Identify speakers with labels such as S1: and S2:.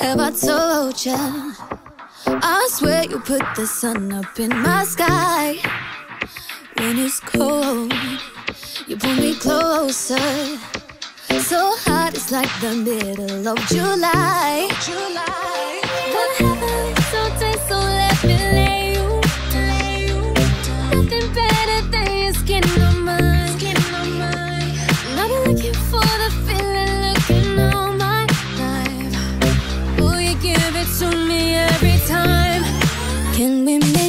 S1: Have I told ya? I swear you put the sun up in my sky. When it's cold, you pull me closer. So hot, it's like the middle of July. What happened so taste, so let me lay you. Nothing better than your skin on mine. And I've been looking for the feeling, looking all my life. Will you give it to me every time? Can we make